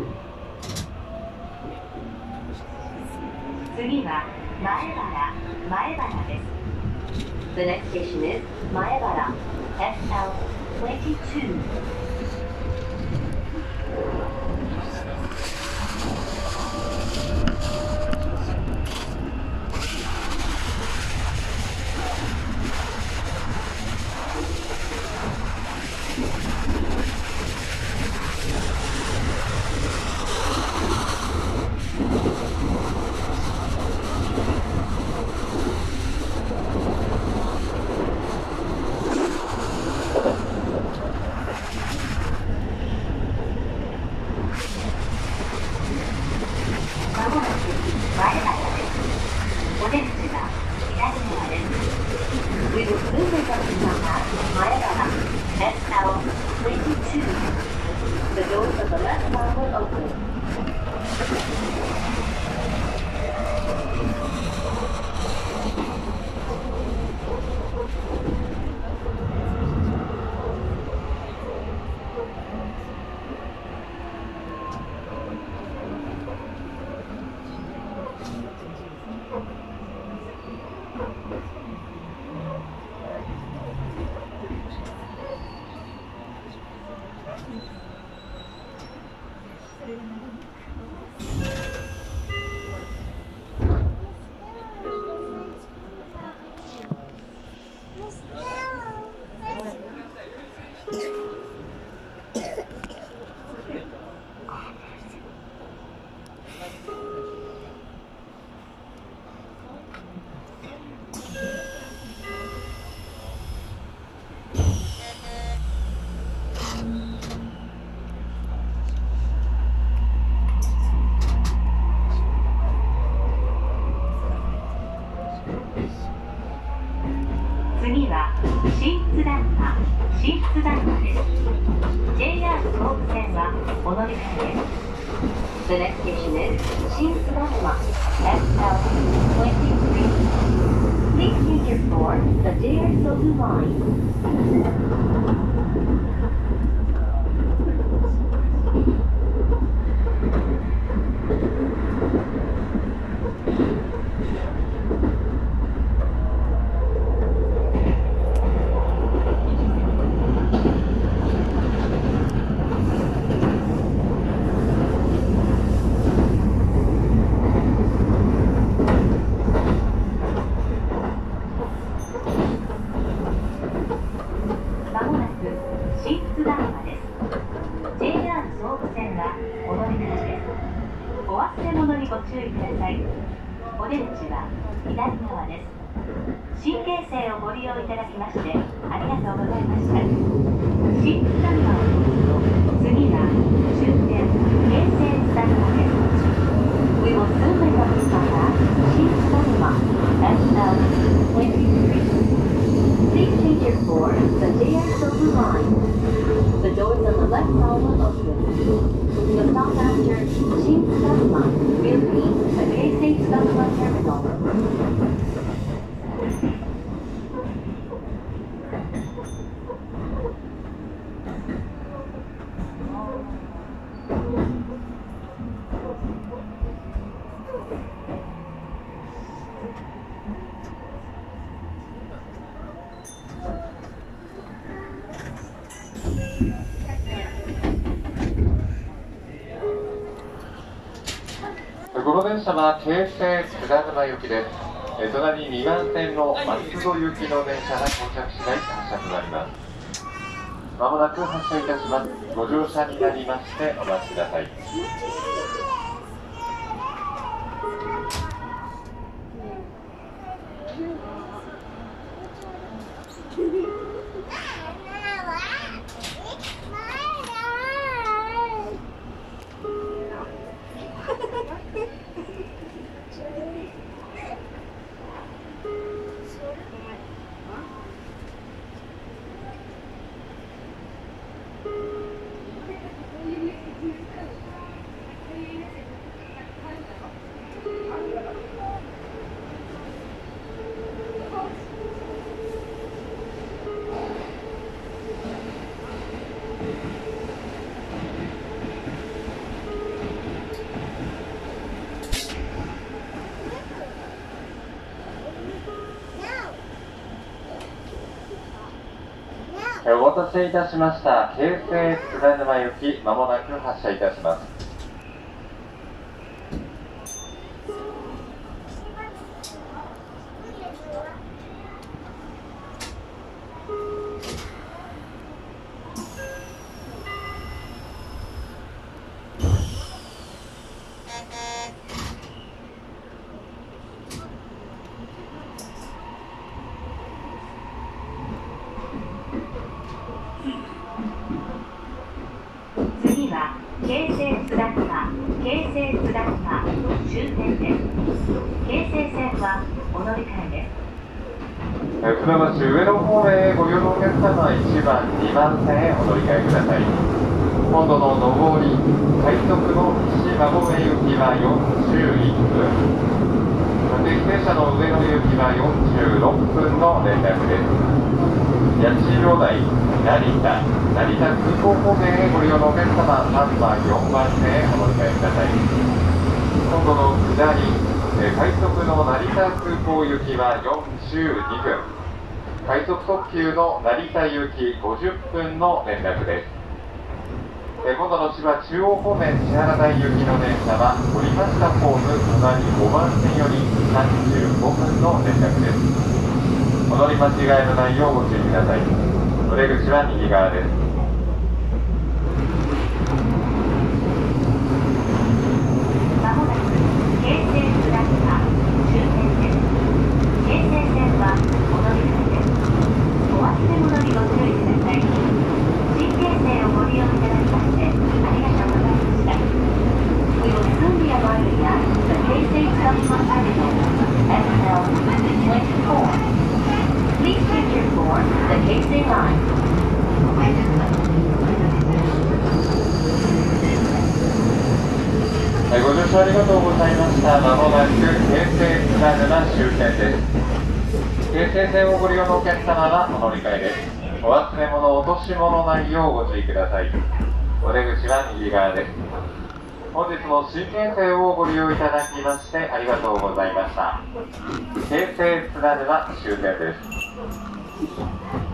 次は前原です。The next station is 前原 SL22. 次は新津段馬です。JR 総武線はお乗り換えです。The next station is 新津段馬 SL23. Please take your floor, the JR 総武 line. JR 総武線はお乗り換えです。お忘れ物にご注意ください。お出口は左側です。新京成をご利用いただきましてありがとうございました。新津段馬を通ると次は終点京成津田沼です。We will soon make up the stop at 新津田沼 SL23. Please change your floor, the JR 総武 line. The doors on the left wall will open. The stop after Shin-Tsudanuma will be the Keisei Tsudanuma Terminal. この電車は京成津田沼行きです。隣2番線の松戸行きの電車が到着次第発車となります。まもなく発車いたします。ご乗車になりましてお待ちください。 お待たせいたしました。京成津田沼行き、まもなく発車いたします。 次は京成津田沼終点です。京成線はお乗り換えです。 船橋上野方面へご利用のお客様は1番、2番線へお乗り換えください。今度の上り、快速の西馬込行きは41分。駅停車の上野行きは46分の連絡です。八千代台、成田空港方面へご利用のお客様は3番、4番線へお乗り換えください。今度の下り、快速の成田空港行きは42分。快速特急の成田行き50分の連絡です。今度の千葉中央方面千原台行きの電車は降りましたホーム隣5番線より35分の連絡です。お乗り間違いのないようご注意ください。お出口は右側です。 まもなく京成津田沼終点です。京成線はお乗り換えです。お忘れ物にご注意ください。新京成をご利用いただきましてありがとうございました。We will soon be arriving at the Keisei Tsunami Terminal, SL24. Please take your board the Keisei line. ご乗車ありがとうございました。まもなく京成津田沼終点です。京成線をご利用のお客様はお乗り換えです。お忘れ物、落とし物ないようご注意ください。お出口は右側です。本日も新京成をご利用いただきましてありがとうございました。京成津田沼終点です。